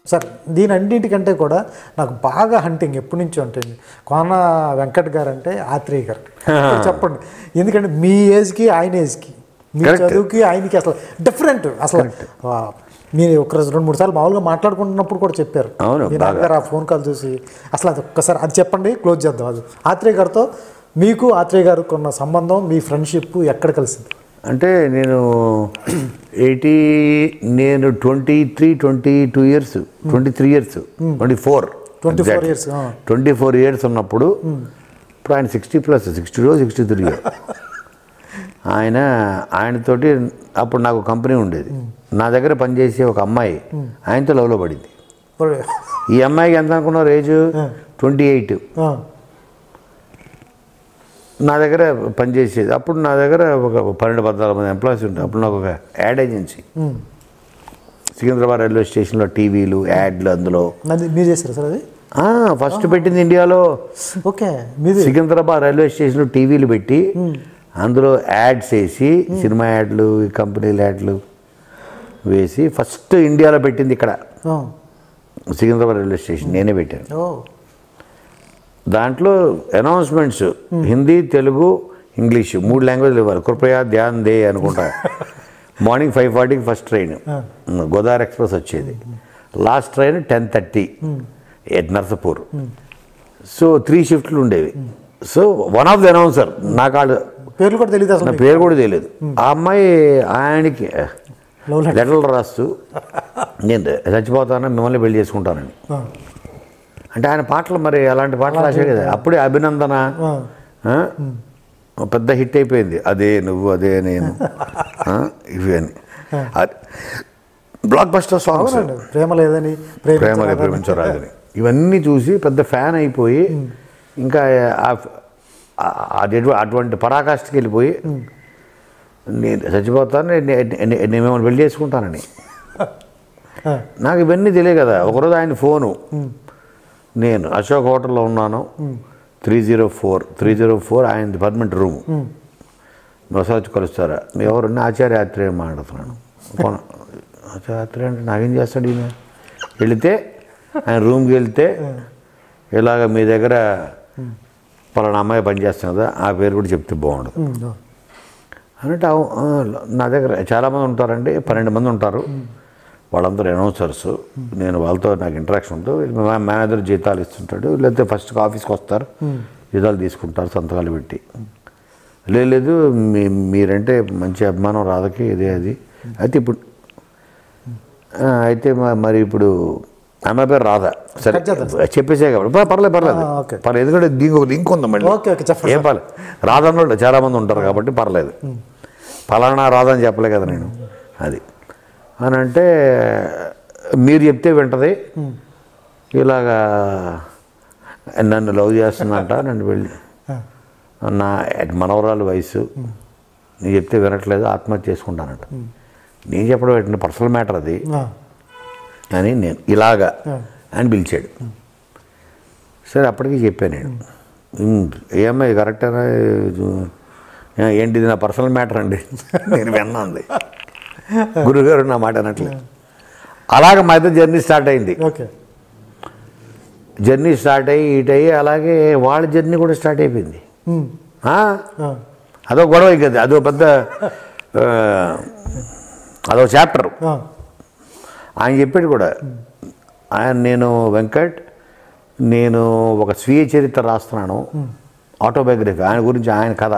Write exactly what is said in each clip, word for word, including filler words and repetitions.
Sir దీని అన్నింటికంటే కూడా నాకు బాగా హంటింగ్ ఎప్పటి నుంచి ఉంటుంది కోన వెంకట్ గారు అంటే ఆత్రేయ గారు. చెప్పండి, ఎందుకంటే మీ ఏజ్కి ఆయన ఏజ్కి మీ చదువుకి ఆయనకి అసలు డిఫరెంట్. అసలు మీరు ఒక రోజు రెండు మూడు సార్లు మామూలుగా మాట్లాడుకుంటున్నప్పుడు కూడా చెప్పారు మీ నాన్నగారు ఆ ఫోన్ కాల్ చూసి. అసలు అది ఒక్కసారి అది చెప్పండి, క్లోజ్ చేద్దాం. అది ఆత్రేయ గారితో మీకు ఆత్రేయ గారికి ఉన్న సంబంధం, మీ ఫ్రెండ్షిప్ ఎక్కడ కలిసింది? అంటే నేను ఎయిటీ నేను twenty three twenty two years twenty three years twenty four twenty four years twenty four years ఉన్నప్పుడు, ఇప్పుడు ఆయన sixty plus sixty two sixty three ఆయన ఆయనతోటి అప్పుడు నాకు కంపెనీ ఉండేది. నా దగ్గర పనిచేసే ఒక అమ్మాయి ఆయనతో లవ్లో పడింది. ఈ అమ్మాయికి ఎంత అనుకున్నారు ఏజ్? Twenty eight. నా దగ్గర పనిచేసేది. అప్పుడు నా దగ్గర ఒక పన్నెండు పద్నాలుగు మంది ఎంప్లాయీస్ ఉంటాయి. అప్పుడు నాకు ఒక యాడ్ ఏజెన్సీ సికింద్రాబాద్ రైల్వే స్టేషన్లో టీవీలు యాడ్లు అందులో మీరు చేశారు సార్? అది ఫస్ట్ పెట్టింది ఇండియాలో. ఓకే, సికింద్రాబాద్ రైల్వే స్టేషన్లో టీవీలు పెట్టి అందులో యాడ్స్ వేసి, సినిమా యాడ్లు, కంపెనీల యాడ్లు వేసి ఫస్ట్ ఇండియాలో పెట్టింది ఇక్కడ సికింద్రాబాద్ రైల్వే స్టేషన్ నేనే పెట్టాను. దాంట్లో అనౌన్స్మెంట్స్ హిందీ, తెలుగు, ఇంగ్లీషు మూడు లాంగ్వేజ్లు ఇవ్వాలి. కృపయా ధ్యాన్ దే అనుకుంటా. మార్నింగ్ ఫైవ్ ఫార్టీకి ఫస్ట్ ట్రైన్ గోదావరి ఎక్స్ప్రెస్ వచ్చేది. Last train ten thirty at Narsapur. So three షిఫ్ట్లు ఉండేవి. So one of the announcer నాకు వాళ్ళు పేర్లు కూడా తెలియదు, అసలు నా పేరు కూడా తెలియదు. ఆ అమ్మాయి ఆయనకి లెటర్లు రాస్తూ నేను చచ్చిపోతాను, మిమ్మల్ని పెళ్లి చేసుకుంటానని. అంటే ఆయన పాటలు మరి అలాంటి పాటలు రాశాడు కదా. అప్పుడే అభినందన పెద్ద హిట్ అయిపోయింది. అదే నువ్వు అదే నేను ఇవి అని బ్లాక్ బస్టర్ సాంగ్స్. ప్రేమ లేదని ప్రేమ ప్రేమించరాదని ఇవన్నీ చూసి పెద్ద ఫ్యాన్ అయిపోయి ఇంకా అది అటువంటి పరాకాష్ఠకి వెళ్ళిపోయి నేను చచ్చిపోతాను, నేను మిమ్మల్ని పెళ్లి చేసుకుంటానని. నాకు ఇవన్నీ తెలియదు కదా. ఒకరోజు ఆయన ఫోను, నేను అశోక్ హోటల్లో ఉన్నాను, three zero four three zero four ఆయన డిపార్ట్మెంట్ రూమ్. ఒకసారి వచ్చి కలుస్తారా? మీ ఎవరు? ఆచార్య అత్రేయ మాట్లాడుతున్నాను. ఆచార్య అత్రేయ అంటే నాకేం చేస్తాడు ఈయన? వెళితే ఆయన రూమ్కి వెళ్తే ఇలాగ మీ దగ్గర పలానా అమ్మాయి పనిచేస్తాను కదా, ఆ పేరు కూడా చెప్తే బాగుండదు అన్నట్టు. నా దగ్గర చాలామంది ఉంటారండి, పన్నెండు మంది ఉంటారు. వాళ్ళందరూ అనౌన్సర్స్. నేను వాళ్ళతో నాకు ఇంటరాక్షన్ ఉంటుంది. మేనేజర్ జీతాలు ఇస్తుంటాడు, లేకపోతే ఫస్ట్ ఆఫీస్కి వస్తారు, జీతాలు తీసుకుంటారు సంతకాలు పెట్టి. లేదు మీ మీరంటే మంచి అభిమానం రాధకి, ఇదే అది. అయితే ఇప్పుడు అయితే మరి ఇప్పుడు అమ్మాయి పేరు రాధ. సరే చెప్పేసే కాబట్టి పర్లేదు పర్లేదు పర్లేదు ఎందుకంటే దీనికి ఒక లింక్ ఉందా మళ్ళీ. ఏం పర్లేదు, రాధ అన్నోళ్ళు చాలామంది ఉంటారు కాబట్టి పర్లేదు. ఫలానా రాధ అని చెప్పలే కదా నేను. అది అని అంటే మీరు చెప్తే వింటది. ఇలాగా నన్ను లవ్ చేస్తుందంట, నన్ను వెళ్ళి నా మనవరాలు వయసు, నేను చెప్తే వినట్లేదు, ఆత్మహత్య చేసుకుంటానంట. నేను చెప్పడం ఏంటంటే పర్సనల్ మ్యాటర్ అది అని నేను ఇలాగా అని పిలిచాడు. సరే అప్పటికి చెప్పాను నేను, ఏమో కరెక్టేనా, ఏంటి ఇది నా పర్సనల్ మ్యాటర్ అండి నేను విన్నాంది. గురుగారు నా మాట అనట్లేదు. అలాగే మా ఇద్దరు జర్నీ స్టార్ట్ అయింది. జర్నీ స్టార్ట్ అయ్యి ఇటు అయ్యి అలాగే వాళ్ళ జర్నీ కూడా స్టార్ట్ అయిపోయింది. అదో గొడవ కదా, అదో పెద్ద అదో చాప్టర్. ఆయన చెప్పాడు కూడా, ఆయన నేను వెంకట్ నేను ఒక స్వీయ చరిత్ర రాస్తున్నాను, ఆటోబయోగ్రఫీ ఆయన గురించి, ఆయన కథ.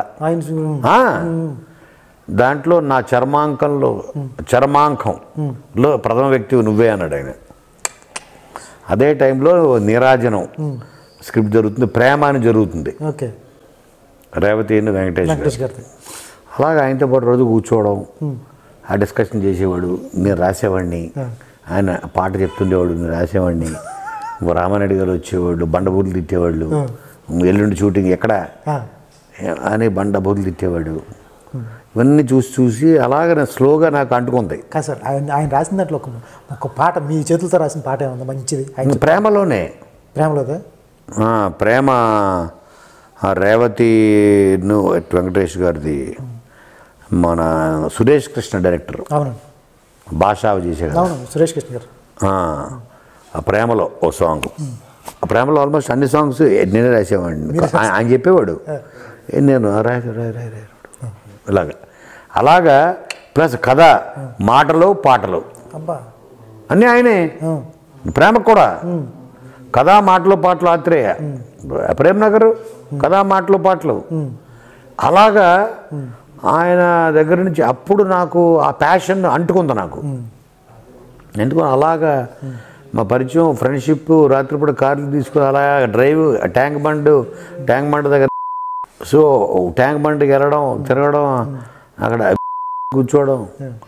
దాంట్లో నా చర్మాంకంలో చర్మాంకంలో ప్రథమ వ్యక్తి నువ్వే అన్నాడు ఆయన. అదే టైంలో నీరాజనం స్క్రిప్ట్ జరుగుతుంది, ప్రేమ అని జరుగుతుంది, రేవతి వెంకటేష్ గారు. అలాగే ఆయనతో పాటు రోజు కూర్చోవడం, ఆ డిస్కషన్ చేసేవాడు, నేను రాసేవాడిని, ఆయన పాట చెప్తుండేవాడు, నేను రాసేవాడిని. రామారెడ్డి గారు వచ్చేవాళ్ళు, బండబూతులు తిట్టేవాళ్ళు, ఎల్లుండి షూటింగ్ ఎక్కడ అని బండబూతులు తిట్టేవాడు. ఇవన్నీ చూసి చూసి అలాగే స్లోగా నాకు అంటుకుంది. కాదు సార్, ఆయన ఆయన రాసిన దాంట్లో ఒక ఒక పాట మీ చేతులతో రాసిన పాట ఏమన్నా మంచిది? ప్రేమలోనే ప్రేమలోదే ప్రేమ రేవతి వెంకటేష్ గారిది, మన సురేష్ కృష్ణ డైరెక్టర్, అవును, భాష చేసే కదా సురేష్ కృష్ణ గారు. ఆ ప్రేమలో ఓ సాంగ్, ఆ ప్రేమలో ఆల్మోస్ట్ అన్ని సాంగ్స్ నేనే రాసేవాడిని. ఆయన చెప్పేవాడు నేను రాయ రాయ రాయ రాయ ఇలాగా అలాగా. ప్లస్ కథ, మాటలు, పాటలు అన్నీ ఆయనే. ప్రేమకు కూడా కథా మాటలు పాటలు ఆత్రేయ, ప్రేమ్ నగర్ కథా మాటలు పాటలు. అలాగా ఆయన దగ్గర నుంచి అప్పుడు నాకు ఆ ప్యాషన్ అంటుకుంది నాకు. ఎందుకు అలాగా మా పరిచయం, ఫ్రెండ్షిప్, రాత్రిపూట కార్లు తీసుకుని అలా డ్రైవ్, ట్యాంక్ బండ్ ట్యాంక్ బండ్ దగ్గర, సో ట్యాంక్ బండ్కి వెళ్ళడం, తిరగడం, అక్కడ కూర్చోవడం,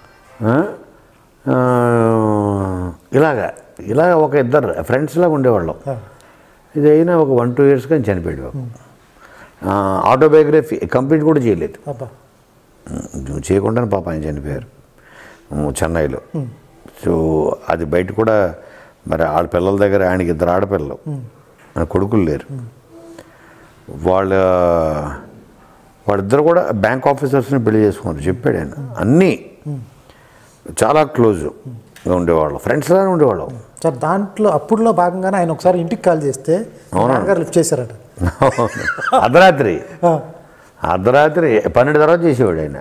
ఇలాగా ఇలాగ ఒక ఇద్దరు ఫ్రెండ్స్ లాగా ఉండేవాళ్ళం. ఇది అయినా ఒక వన్ టూ ఇయర్స్గా చనిపోయాడు బాబు. ఆటోబయోగ్రఫీ కంప్లీట్ కూడా చేయలేదు, చేయకుండానే పాప ఆయన చనిపోయారు చెన్నైలో. సో అది బయట కూడా మరి ఆడ పిల్లల దగ్గర, ఆయనకి ఇద్దరు ఆడపిల్లలు, ఆయన కొడుకులు లేరు. వాళ్ళ వాళ్ళిద్దరు కూడా బ్యాంక్ ఆఫీసర్స్ని పెళ్లి చేసుకున్నారు చెప్పాడు ఆయన. అన్నీ చాలా క్లోజ్గా ఉండేవాళ్ళం, ఫ్రెండ్స్ లాగా ఉండేవాళ్ళం. సార్ దాంట్లో అప్పుడులో భాగంగానే ఆయన ఒకసారి ఇంటికి కాల్ చేస్తే నాన్నగారు లిఫ్ట్ చేశారట. అర్ధరాత్రి అర్ధరాత్రి పన్నెండు తర్వాత చేసేవాడు ఆయన.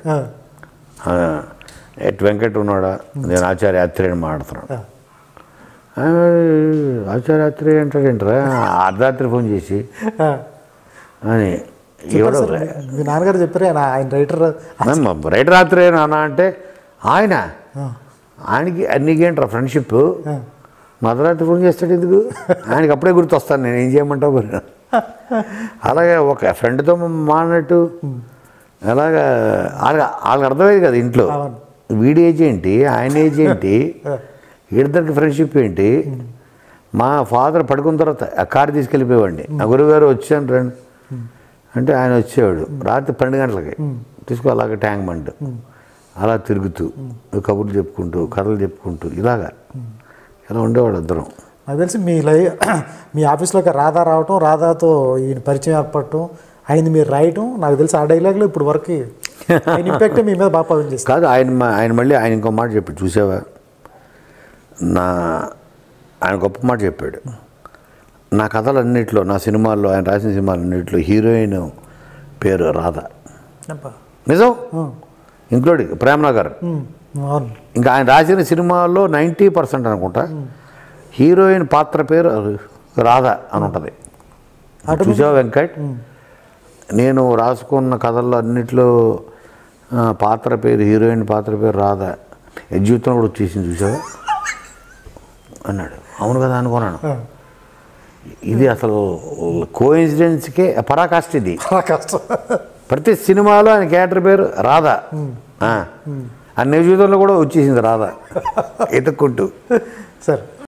ఎట్ వెంకట్ ఉన్నాడా, నేను ఆచార్య అత్రేయని మాట్లాడుతున్నాడు. ఆచార్య అత్రేయ అంటాడేంటరా అర్ధరాత్రి ఫోన్ చేసి అని. మీ నాన్నగారు చెప్పారు ఆయన రైటర్ రైటర్ అత్రేయ నాన్న అంటే ఆయన ఆయనకి నీకేంట్రా ఫ్రెండ్షిప్, మధ్యరాత్రి ఫోన్ చేస్తాడు ఎందుకు, ఆయనకి అప్పుడే గుర్తొస్తాను నేను, ఏం చేయమంటావు. అలాగే ఒక ఫ్రెండ్తో మాడినట్టు అలాగా వాళ్ళకి అర్థమయ్యేది కదా ఇంట్లో, వీడి ఏజ్ ఏంటి, ఆయన ఏజ్ ఏంటి, ఇద్దరికి ఫ్రెండ్షిప్ ఏంటి. మా ఫాదర్ పడుకున్న తర్వాత ఆ కారు తీసుకెళ్ళిపోయేవాడిని. నా గురువుగారు వచ్చాను రండి అంటే ఆయన వచ్చేవాడు రాత్రి పన్నెండు గంటలకి తీసుకో, అలాగే ట్యాంక్ బండ్ అలా తిరుగుతూ కబుర్లు చెప్పుకుంటూ, కథలు చెప్పుకుంటూ ఇలాగా ఇలా ఉండేవాడు ఇద్దరం. నాకు తెలిసి మీ లై మీ ఆఫీస్లోకి రాధా రావటం, రాధాతో ఈయన పరిచయం ఏర్పడటం, ఆయన మీరు రాయటం, నాకు తెలిసి ఆ డైలాగ్లో ఇప్పుడు వరకు ఆయన ఇంపాక్ట్ మీ మీద బాగా పనిచేస్తుంది. కాదు ఆయన ఆయన మళ్ళీ ఆయన ఇంకో మాట చెప్పాడు చూసావా, నా ఆయన గొప్ప మాట చెప్పాడు. నా కథలన్నింటిలో, నా సినిమాల్లో, ఆయన రాసిన సినిమాలన్నింటిలో హీరోయిన్ పేరు రాధ. నిజం, ఇంక్లూడింగ్ ప్రేమ్ నగర్. ఇంకా ఆయన రాసిన సినిమాల్లో నైంటీ పర్సెంట్ అనుకుంటా హీరోయిన్ పాత్ర పేరు రాధ అని ఉంటుంది. చూసావా వెంకట్, నేను రాసుకున్న కథల్లో అన్నిట్లో పాత్ర పేరు, హీరోయిన్ పాత్ర పేరు రాధ. జీవితంలో కూడా వచ్చేసింది చూసావా అన్నాడు. అవును కదా అనుకున్నాను. ఇది అసలు కోఇన్సిడెన్స్కే పరాకాష్ట. ఇది ప్రతి సినిమాలో ఆయన క్యారెక్టర్ పేరు రాధ. అన్ని జీవితంలో కూడా వచ్చేసింది రాధ ఎత్తుక్కుంటూ. సార్